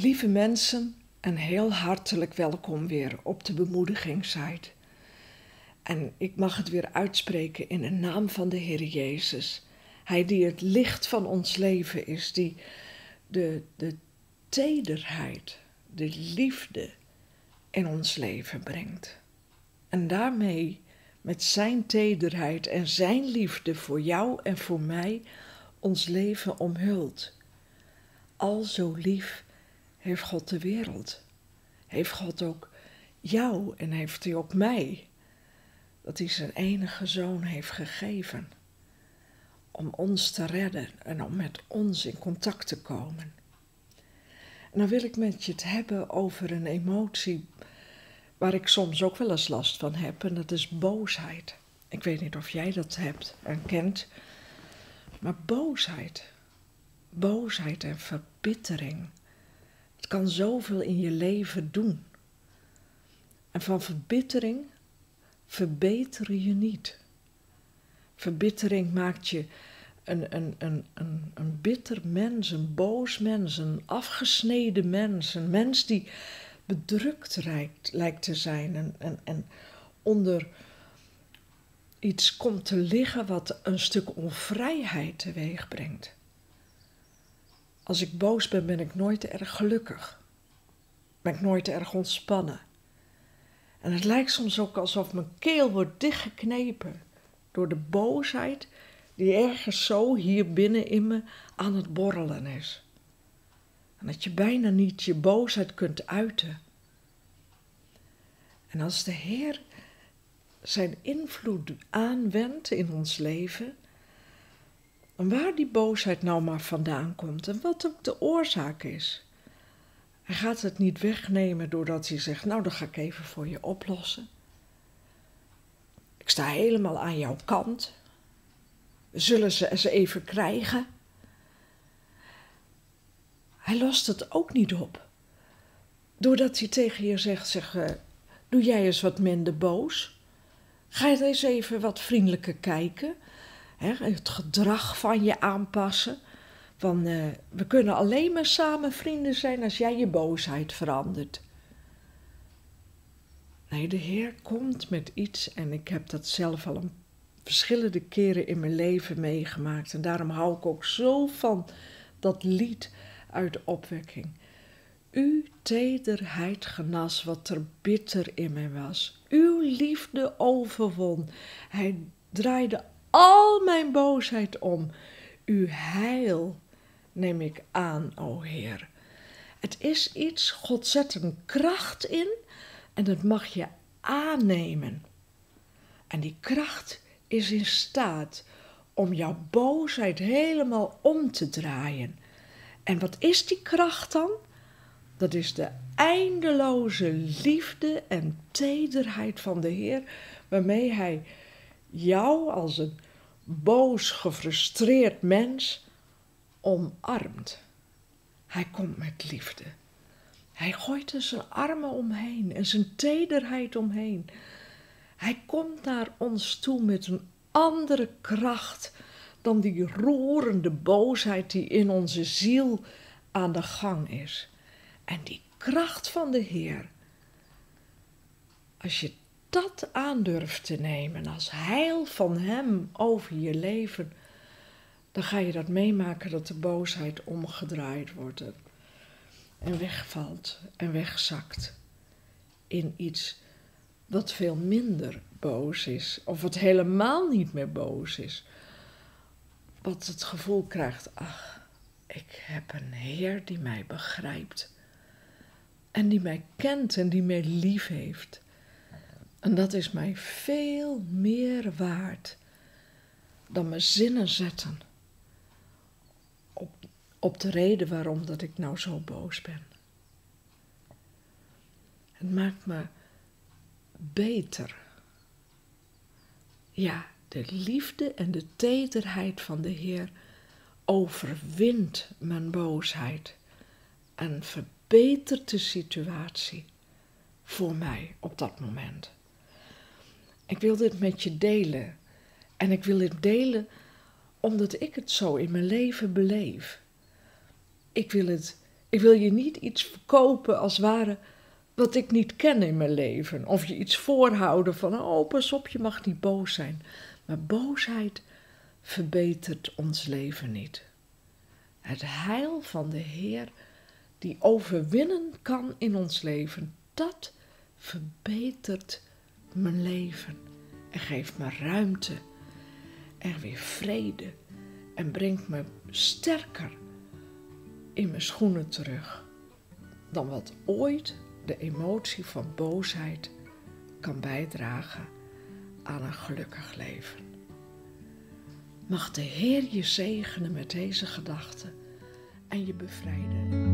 Lieve mensen, en heel hartelijk welkom weer op de bemoedigingssite. En ik mag het weer uitspreken in de naam van de Heer Jezus. Hij die het licht van ons leven is, die de tederheid, de liefde in ons leven brengt. En daarmee, met zijn tederheid en zijn liefde voor jou en voor mij, ons leven omhult. Al zo lief heeft God de wereld. Heeft God ook jou en heeft hij ook mij. Dat hij zijn enige zoon heeft gegeven. Om ons te redden en om met ons in contact te komen. En dan wil ik met je het hebben over een emotie waar ik soms ook wel eens last van heb. En dat is boosheid. Ik weet niet of jij dat hebt en kent. Maar boosheid en verbittering. Het kan zoveel in je leven doen. En van verbittering verbeter je niet. Verbittering maakt je een bitter mens, een boos mens, een afgesneden mens. Een mens die bedrukt lijkt te zijn en onder iets komt te liggen wat een stuk onvrijheid teweeg brengt. Als ik boos ben, ben ik nooit erg gelukkig. Ben ik nooit erg ontspannen. En het lijkt soms ook alsof mijn keel wordt dichtgeknepen door de boosheid die ergens zo hier binnen in me aan het borrelen is. En dat je bijna niet je boosheid kunt uiten. En als de Heer zijn invloed aanwendt in ons leven, en waar die boosheid nou maar vandaan komt en wat ook de oorzaak is. Hij gaat het niet wegnemen doordat hij zegt, nou, dat ga ik even voor je oplossen. Ik sta helemaal aan jouw kant. We zullen ze eens even krijgen. Hij lost het ook niet op. Doordat hij tegen je zegt, doe jij eens wat minder boos. Ga je eens even wat vriendelijker kijken. Het gedrag van je aanpassen. We kunnen alleen maar samen vrienden zijn als jij je boosheid verandert. Nee, de Heer komt met iets en ik heb dat zelf al verschillende keren in mijn leven meegemaakt. En daarom hou ik ook zo van dat lied uit de opwekking. Uw tederheid genas wat er bitter in mij was. Uw liefde overwon. Hij draaide al mijn boosheid om. Uw heil neem ik aan, o Heer. Het is iets, God zet een kracht in en dat mag je aannemen. En die kracht is in staat om jouw boosheid helemaal om te draaien. En wat is die kracht dan? Dat is de eindeloze liefde en tederheid van de Heer, waarmee Hij jou als een boos, gefrustreerd mens omarmt. Hij komt met liefde. Hij gooit er zijn armen omheen en zijn tederheid omheen. Hij komt naar ons toe met een andere kracht dan die roerende boosheid die in onze ziel aan de gang is. En die kracht van de Heer, als je dat aandurft te nemen als heil van Hem over je leven, dan ga je dat meemaken dat de boosheid omgedraaid wordt en wegvalt en wegzakt in iets wat veel minder boos is, of wat helemaal niet meer boos is. Wat het gevoel krijgt, ach, ik heb een Heer die mij begrijpt en die mij kent en die mij lief heeft. En dat is mij veel meer waard dan mijn zinnen zetten op de reden waarom dat ik nou zo boos ben. Het maakt me beter. Ja, de liefde en de tederheid van de Heer overwint mijn boosheid en verbetert de situatie voor mij op dat moment. Ik wil dit met je delen. En ik wil dit delen omdat ik het zo in mijn leven beleef. Ik Ik wil je niet iets verkopen als ware wat ik niet ken in mijn leven. Of je iets voorhouden van, oh pas op, je mag niet boos zijn. Maar boosheid verbetert ons leven niet. Het heil van de Heer die overwinnen kan in ons leven, dat verbetert mijn leven en geeft me ruimte en weer vrede en brengt me sterker in mijn schoenen terug dan wat ooit de emotie van boosheid kan bijdragen aan een gelukkig leven. Mag de Heer je zegenen met deze gedachten en je bevrijden.